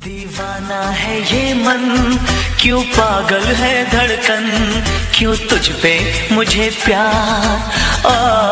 दीवाना है ये मन, क्यों पागल है धड़कन, क्यों तुझ पे मुझे प्यार